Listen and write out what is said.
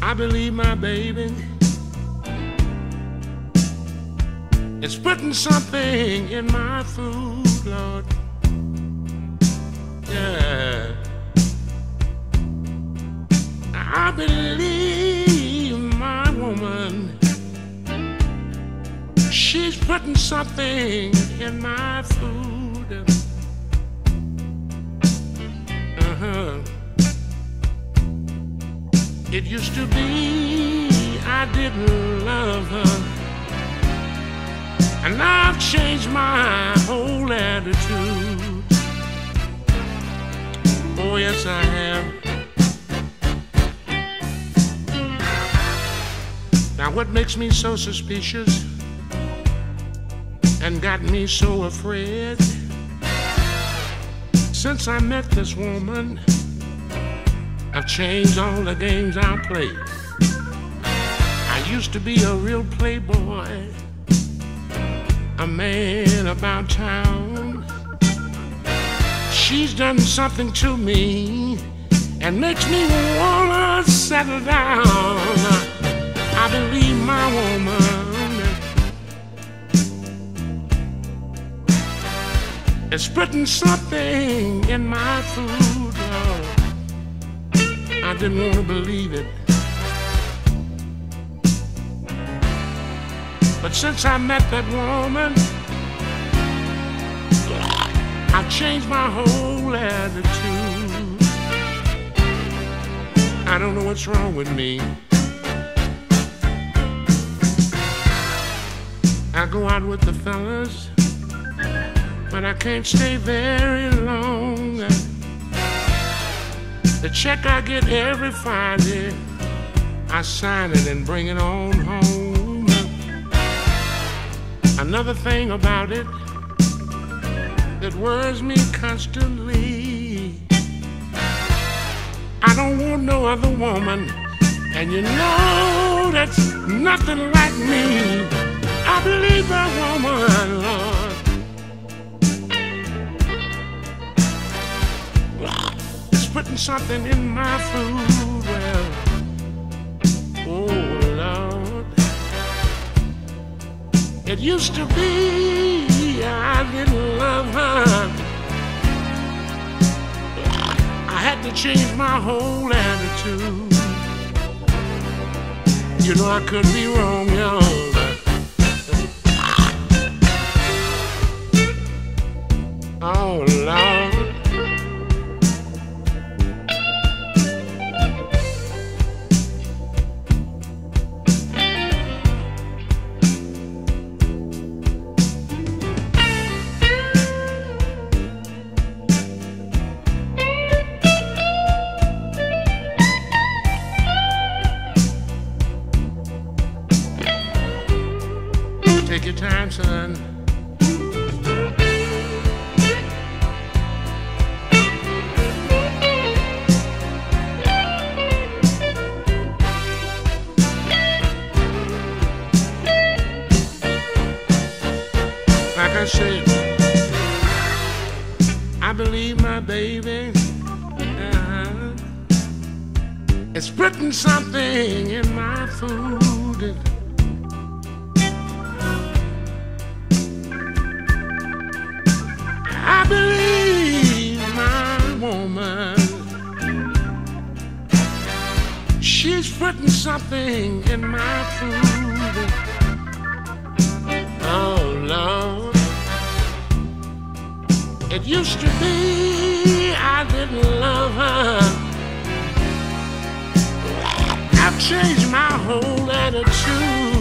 I believe my baby is putting something in my food, Lord. Yeah. I believe my woman, she's putting something in my food. It used to be I didn't love her, and I've changed my whole attitude. Oh yes, I have. Now what makes me so suspicious and got me so afraid? Since I met this woman, I've changed all the games I play. I used to be a real playboy, a man about town. She's done something to me and makes me wanna settle down. I believe my woman is putting something in my food, Lord. I didn't want to believe it, but since I met that woman, I've changed my whole attitude. I don't know what's wrong with me. I go out with the fellas, but I can't stay very long. The check I get every Friday, I sign it and bring it on home. Another thing about it that worries me constantly, I don't want no other woman, and you know that's nothing like me. I believe that woman, Lord, is putting something in my food. Well, oh Lord, it used to be I didn't love her. I had to change my whole attitude. You know I could be wrong, y'all. Oh Lord, take your time, son. Like I said, I believe my baby is putting something in my food. I believe my woman, she's putting something in my food. Oh Lord, it used to be I didn't love her. I've changed my whole attitude.